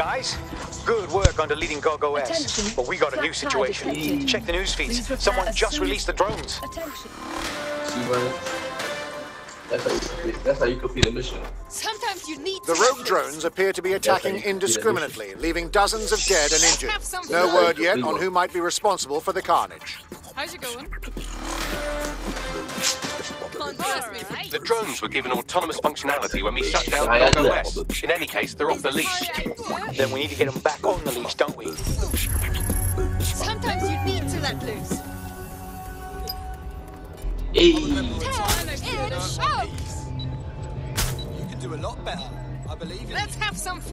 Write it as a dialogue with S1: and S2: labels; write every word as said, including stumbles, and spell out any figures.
S1: Guys, good work on deleting GogOS.
S2: Attention.
S1: But we got a new situation.
S2: Detected.
S1: Check the news feeds.
S2: Please prepare
S1: Someone
S2: as
S1: just
S2: soon-
S1: released the drones.
S2: Attention.
S3: See, man? That's how you complete, that's how you complete a mission.
S4: Sometimes you need
S5: The
S4: to
S5: rogue drones appear to be attacking
S3: Yes, I-
S5: indiscriminately, leaving dozens of dead and injured. No word yet on who might be responsible for the carnage.
S4: How's it going? Can't trust me.
S6: The drones were given autonomous functionality when we shut down
S3: I had
S6: GogOS. In any case, they're off the leash.
S1: Then we need to get them back on the leash, don't we?
S4: Sometimes you need to let loose.
S3: Hey.
S4: Turn in show.
S7: You can do a lot better. I believe in you.
S4: Let's have some